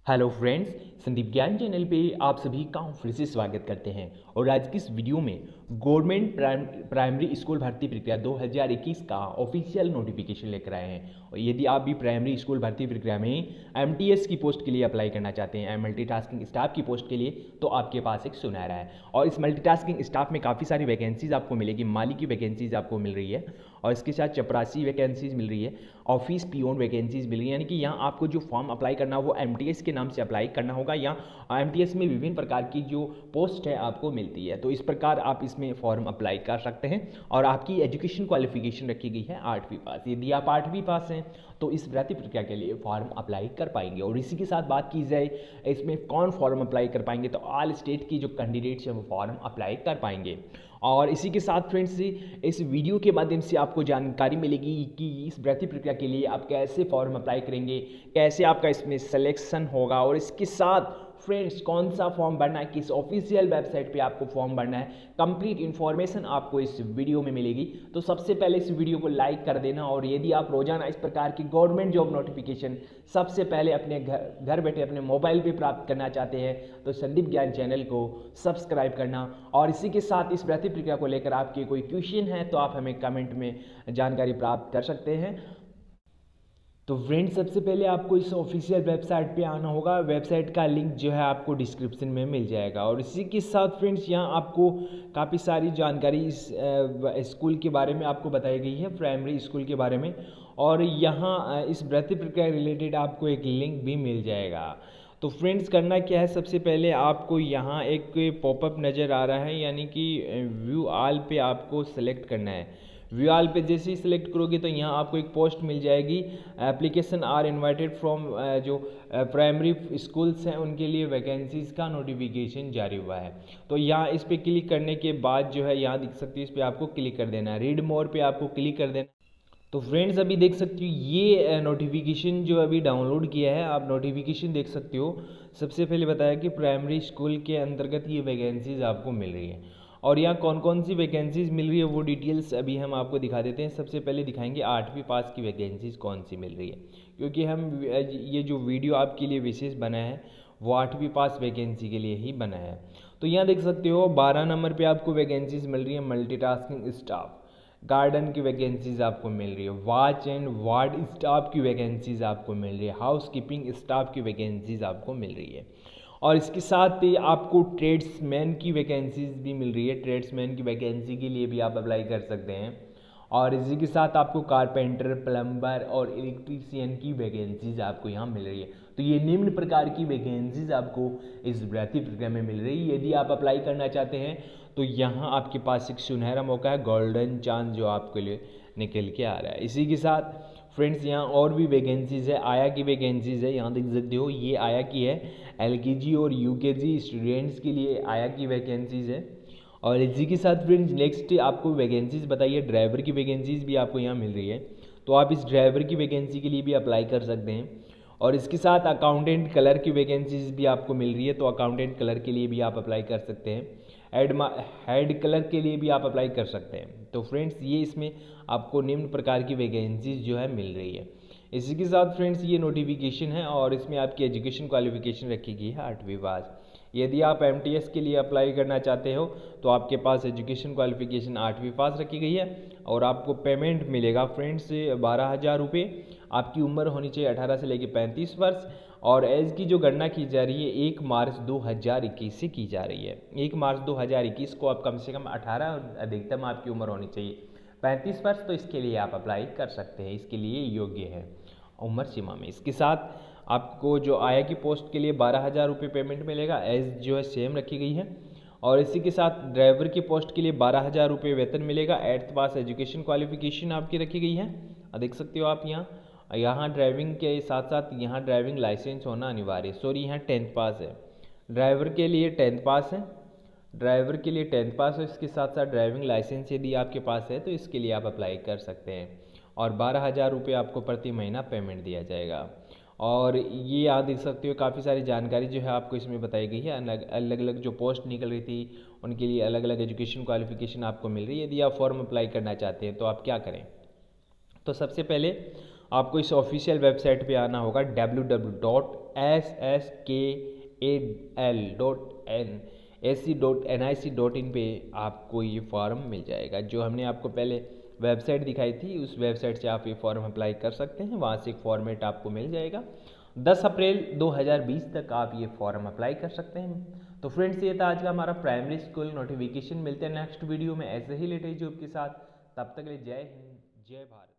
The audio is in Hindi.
हेलो फ्रेंड्स, संदीप ज्ञान चैनल पे आप सभी का फिर से स्वागत करते हैं। और आज की इस वीडियो में गवर्नमेंट प्राइमरी स्कूल भर्ती प्रक्रिया 2021 का ऑफिशियल नोटिफिकेशन लेकर आए हैं। और यदि आप भी प्राइमरी स्कूल भर्ती प्रक्रिया में एमटीएस की पोस्ट के लिए अप्लाई करना चाहते हैं, मल्टीटास्किंग स्टाफ की पोस्ट के लिए, तो आपके पास एक सुनहरा है। और इस मल्टीटास्किंग स्टाफ में काफ़ी सारी वैकेंसीज आपको मिलेगी। माली की वैकेंसीज आपको मिल रही है और इसके साथ चपरासी वैकेंसीज मिल रही है, ऑफिस पियोन वैकेंसीज मिल रही है। यानी कि यहाँ आपको जो फॉर्म अप्लाई करना वो एमटीएस के नाम से अप्लाई करना होगा। या एमटीएस में विभिन्न प्रकार की जो पोस्ट है आपको मिलती है, तो इस प्रकार आप इसमें फॉर्म अप्लाई कर सकते हैं। और आपकी एजुकेशन क्वालिफिकेशन रखी गई है 8वीं पास। यदि आप 8वीं पास हैं तो इस भर्ती प्रक्रिया के लिए फॉर्म अप्लाई कर पाएंगे। और इसी के साथ बात की जाए इसमें कौन फॉर्म अप्लाई कर पाएंगे, तो ऑल स्टेट की जो कैंडिडेट्स हैं वो फॉर्म अप्लाई कर पाएंगे। और इसी के साथ फ्रेंड्स, इस वीडियो के माध्यम से आपको जानकारी मिलेगी कि इस भर्ती प्रक्रिया के लिए आप कैसे फॉर्म अप्लाई करेंगे, कैसे आपका इसमें सिलेक्शन होगा। और इसके साथ फ्रेंड्स, कौन सा फॉर्म भरना है, किस ऑफिशियल वेबसाइट पे आपको फॉर्म भरना है, कंप्लीट इन्फॉर्मेशन आपको इस वीडियो में मिलेगी। तो सबसे पहले इस वीडियो को लाइक कर देना। और यदि आप रोजाना इस प्रकार की गवर्नमेंट जॉब नोटिफिकेशन सबसे पहले अपने घर बैठे अपने मोबाइल पे प्राप्त करना चाहते हैं, तो संदीप ज्ञान चैनल को सब्सक्राइब करना। और इसी के साथ इस भर्ती प्रक्रिया को लेकर आपके कोई क्वेश्चन है तो आप हमें कमेंट में जानकारी प्राप्त कर सकते हैं। तो फ्रेंड्स, सबसे पहले आपको इस ऑफिशियल वेबसाइट पे आना होगा। वेबसाइट का लिंक जो है आपको डिस्क्रिप्शन में मिल जाएगा। और इसी के साथ फ्रेंड्स, यहाँ आपको काफ़ी सारी जानकारी इस स्कूल के बारे में आपको बताई गई है, प्राइमरी स्कूल के बारे में। और यहाँ इस भर्ती प्रक्रिया रिलेटेड आपको एक लिंक भी मिल जाएगा। तो फ्रेंड्स, करना क्या है, सबसे पहले आपको यहाँ एक पॉपअप नज़र आ रहा है, यानी कि व्यू ऑल पे आपको सेलेक्ट करना है। व्यू ऑल पे जैसे ही सिलेक्ट करोगे तो यहाँ आपको एक पोस्ट मिल जाएगी, एप्लीकेशन आर इनवाइटेड फ्रॉम जो प्राइमरी स्कूल्स हैं उनके लिए वैकेंसीज का नोटिफिकेशन जारी हुआ है। तो यहाँ इस पर क्लिक करने के बाद जो है यहाँ दिख सकती है, इस पर आपको क्लिक कर देना है। रीड मोर पे आपको क्लिक कर देना। तो फ्रेंड्स, अभी देख सकते हो ये नोटिफिकेशन जो अभी डाउनलोड किया है, आप नोटिफिकेशन देख सकते हो। सबसे पहले बताया कि प्राइमरी स्कूल के अंतर्गत ये वैकेंसीज आपको मिल रही है। और यहाँ कौन कौन सी वैकेंसीज मिल रही है वो डिटेल्स अभी हम आपको दिखा देते हैं। सबसे पहले दिखाएंगे 8वीं पास की वैकेंसीज कौन सी मिल रही है, क्योंकि हम ये जो वीडियो आपके लिए विशेष बना है वो 8वीं पास वैकेंसी के लिए ही बना है। तो यहाँ देख सकते हो 12 नंबर पे आपको वैकेंसीज मिल रही है मल्टीटास्किंग स्टाफ, गार्डन की वैकेंसीज आपको मिल रही है, वॉच एंड वार्ड स्टाफ की वैकेंसीज आपको मिल रही है, हाउस कीपिंग स्टाफ की वैकेंसीज आपको मिल रही है। और इसके साथ ही आपको ट्रेड्समैन की वैकेंसीज भी मिल रही है। ट्रेड्समैन की वैकेंसी के लिए भी आप अप्लाई कर सकते हैं। और इसी के साथ आपको कारपेंटर, प्लम्बर और इलेक्ट्रीशियन की वैकेंसीज आपको यहाँ मिल रही है। तो ये निम्न प्रकार की वैकेंसीज आपको इस भर्ती प्रक्रिया में मिल रही है। यदि आप अप्लाई करना चाहते हैं तो यहाँ आपके पास एक सुनहरा मौका है, गोल्डन चांस जो आपके लिए निकल के आ रहा है। इसी के साथ फ्रेंड्स, यहाँ और भी वैकेंसीज है, आया की वैकेंसीज है। यहाँ देख सकते हो ये आया की है, एलकेजी और यूकेजी स्टूडेंट्स के लिए आया की वैकेंसीज है। और इसी के साथ फ्रेंड्स, नेक्स्ट आपको वैकेंसीज बताइए, ड्राइवर की वैकेंसीज भी आपको यहाँ मिल रही है। तो आप इस ड्राइवर की वैकेंसी के लिए भी अप्लाई कर सकते हैं। और इसके साथ अकाउंटेंट कलर की वैकेंसीज भी आपको मिल रही है, तो अकाउंटेंट कलर के लिए भी आप अप्लाई कर सकते हैं। हेड कलर के लिए भी आप अप्लाई कर सकते हैं। तो फ्रेंड्स, ये इसमें आपको निम्न प्रकार की वैकेंसीज जो है मिल रही है। इसी के साथ फ्रेंड्स, ये नोटिफिकेशन है और इसमें आपकी एजुकेशन क्वालिफिकेशन रखी गई है 8वीं पास। यदि आप एमटीएस के लिए अप्लाई करना चाहते हो तो आपके पास एजुकेशन क्वालिफिकेशन 8वीं पास रखी गई है। और आपको पेमेंट मिलेगा फ्रेंड्स 12,000 रुपये। आपकी उम्र होनी चाहिए 18 से लेकर 35 वर्ष। और एज की जो गणना की जा रही है 1 मार्च 2021 से की जा रही है। 1 मार्च 2021 को आप कम से कम 18 और अधिकतम आपकी उम्र होनी चाहिए 35 वर्ष। तो इसके लिए आप अप्लाई कर सकते हैं, इसके लिए योग्य है उम्र सीमा में। इसके साथ आपको जो आया की पोस्ट के लिए 12,000 रुपये पेमेंट मिलेगा, एज जो है सेम रखी गई है। और इसी के साथ ड्राइवर की पोस्ट के लिए 12,000 रुपये वेतन मिलेगा। 8th पास एजुकेशन क्वालिफिकेशन आपकी रखी गई है। देख सकते हो आप यहाँ ड्राइविंग के साथ साथ यहाँ ड्राइविंग लाइसेंस होना अनिवार्य है। सॉरी, यहाँ 10th पास है, ड्राइवर के लिए 10th पास है, ड्राइवर के लिए 10th पास है। इसके साथ साथ ड्राइविंग लाइसेंस यदि आपके पास है तो इसके लिए आप अप्लाई कर सकते हैं। और 12,000 रुपये आपको प्रति महीना पेमेंट दिया जाएगा। और ये यहाँ देख सकते हो काफ़ी सारी जानकारी जो है आपको इसमें बताई गई है। अलग अलग जो पोस्ट निकल रही थी उनके लिए अलग अलग एजुकेशन क्वालिफिकेशन आपको मिल रही है। यदि आप फॉर्म अप्लाई करना चाहते हैं तो आप क्या करें, तो सबसे पहले आपको इस ऑफिशियल वेबसाइट पे आना होगा www.sskal.ac.nic.in पे आपको ये फॉर्म मिल जाएगा। जो हमने आपको पहले वेबसाइट दिखाई थी उस वेबसाइट से आप ये फॉर्म अप्लाई कर सकते हैं, वहाँ से एक फॉर्मेट आपको मिल जाएगा। 10 अप्रैल 2020 तक आप ये फॉर्म अप्लाई कर सकते हैं। तो फ्रेंड्स, ये था आज का हमारा प्राइमरी स्कूल नोटिफिकेशन। मिलते हैं नेक्स्ट वीडियो में ऐसे ही लेटेस्ट जॉब के साथ। तब तक के लिए जय हिंद, जय भारत।